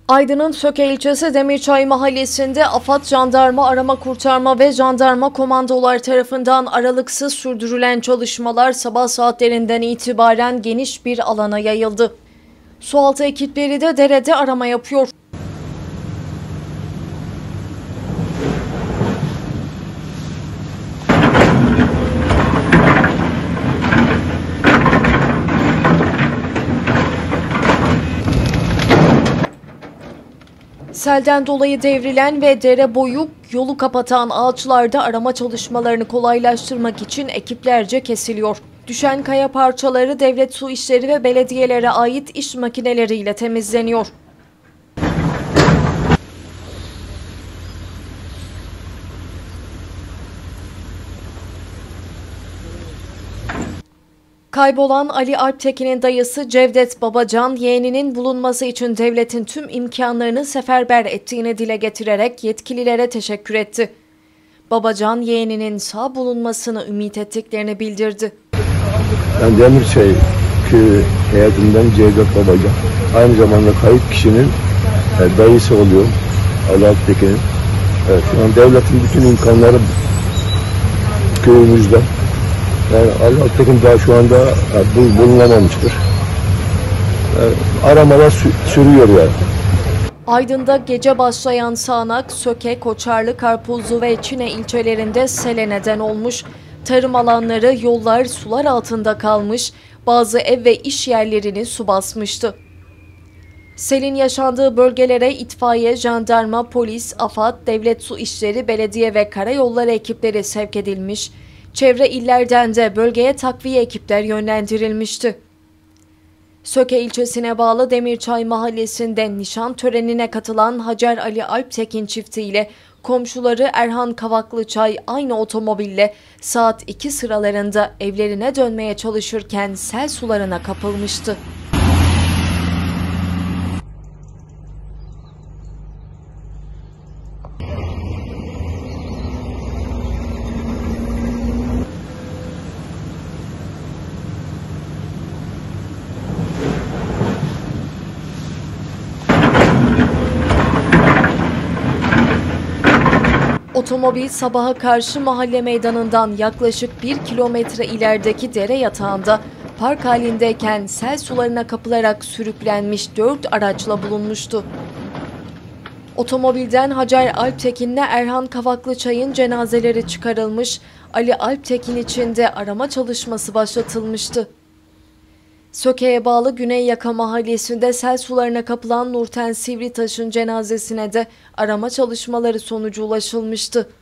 Aydın'ın Söke ilçesi Demirçay mahallesinde AFAD, Jandarma Arama Kurtarma ve Jandarma Komandolar tarafından aralıksız sürdürülen çalışmalar sabah saatlerinden itibaren geniş bir alana yayıldı. Sualtı ekipleri de derede arama yapıyor. Selden dolayı devrilen ve dere boyu yolu kapatan ağaçlarda arama çalışmalarını kolaylaştırmak için ekiplerce kesiliyor. Düşen kaya parçaları devlet su işleri ve belediyelere ait iş makineleriyle temizleniyor. Kaybolan Ali Alptekin'in dayısı Cevdet Babacan, yeğeninin bulunması için devletin tüm imkanlarını seferber ettiğini dile getirerek yetkililere teşekkür etti. Babacan, yeğeninin sağ bulunmasını ümit ettiklerini bildirdi. Ben Demirçay köyü heyetinden Cevdet Babacan. Aynı zamanda kayıp kişinin dayısı oluyorum. Ali Alptekin'in. Evet, şu an devletin bütün imkanları köyümüzde. Yani Ali Alptekin daha şu anda bulunamamıştır. Aramalar sürüyor yani. Aydın'da gece başlayan sağanak Söke, Koçarlı, Karpuzlu ve Çine ilçelerinde sele neden olmuş. Tarım alanları, yollar sular altında kalmış, bazı ev ve iş yerlerini su basmıştı. Selin yaşandığı bölgelere itfaiye, jandarma, polis, AFAD, devlet su işleri, belediye ve karayolları ekipleri sevk edilmiş. Çevre illerden de bölgeye takviye ekipler yönlendirilmişti. Söke ilçesine bağlı Demirçay mahallesinde nişan törenine katılan Hacer Ali Alptekin çifti ile komşuları Erhan Kavaklıçay aynı otomobille saat 2 sıralarında evlerine dönmeye çalışırken sel sularına kapılmıştı. Otomobil sabaha karşı mahalle meydanından yaklaşık 1 kilometre ilerideki dere yatağında park halindeyken sel sularına kapılarak sürüklenmiş 4 araçla bulunmuştu. Otomobilden Hacer Alptekin'le Erhan Kavaklıçay'ın cenazeleri çıkarılmış, Ali Alptekin için de arama çalışması başlatılmıştı. Söke'ye bağlı Güneyyaka mahallesinde sel sularına kapılan Nurten Sivritaş'ın cenazesine de arama çalışmaları sonucu ulaşılmıştı.